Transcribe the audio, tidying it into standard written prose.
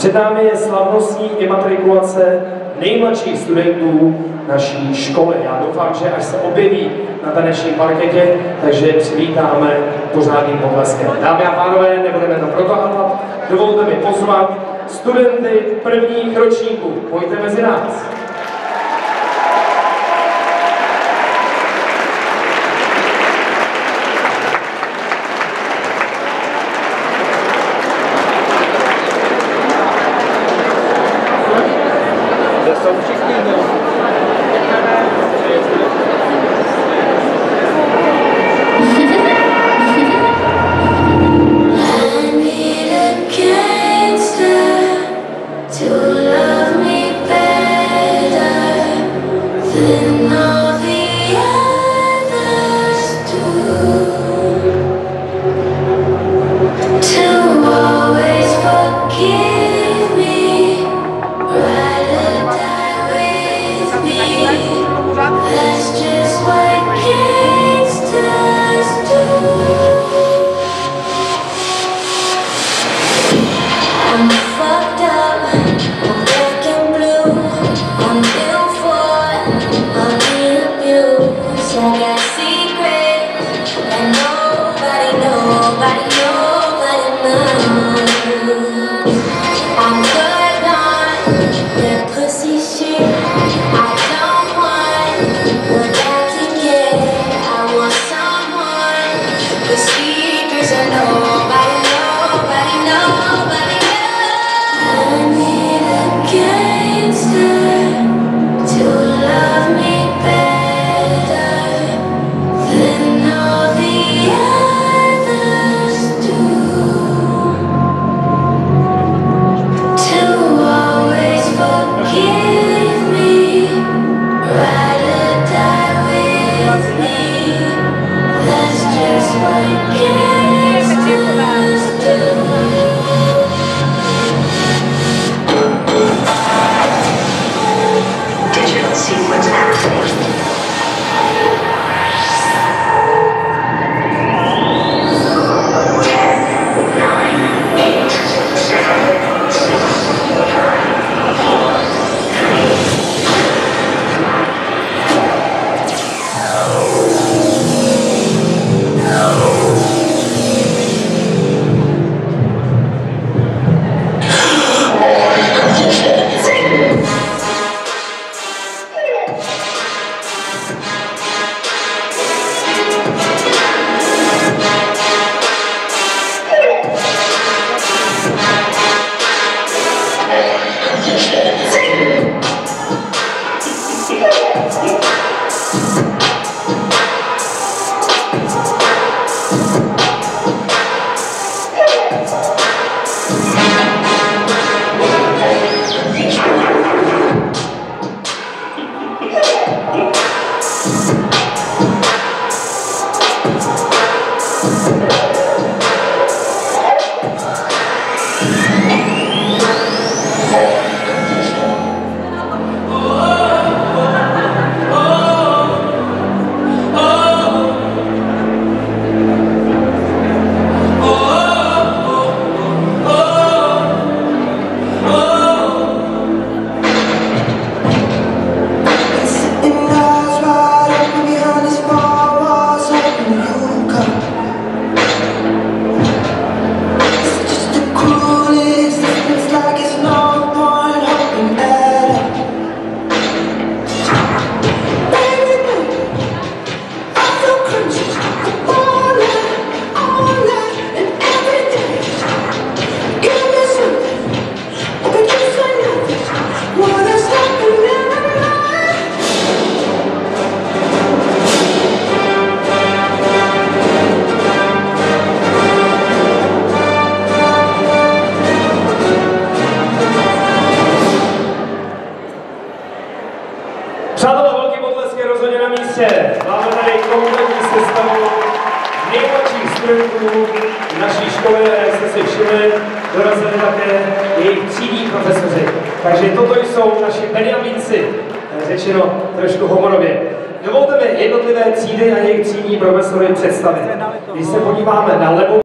Před námi je slavnostní imatrikulace nejmladších studentů naší školy. Já doufám, že až se objeví na tanečním parketě, takže přivítáme pořádným potleskem. Dámy a pánové, nebudeme to protahovat, dovolte mi pozvat studenty prvních ročníků. Pojďte mezi nás. Přátelé, velký potlesk je rozhodně na místě. Máme tady kompletní sestavu nejmladších studentů naší školy, jak jste si všimli, dorazili také jejich třídní profesoři. Takže toto jsou naši benjamínci, řečeno trošku homorově. Dovolte mi jednotlivé třídy a jejich třídní profesory představit. Když se podíváme na levou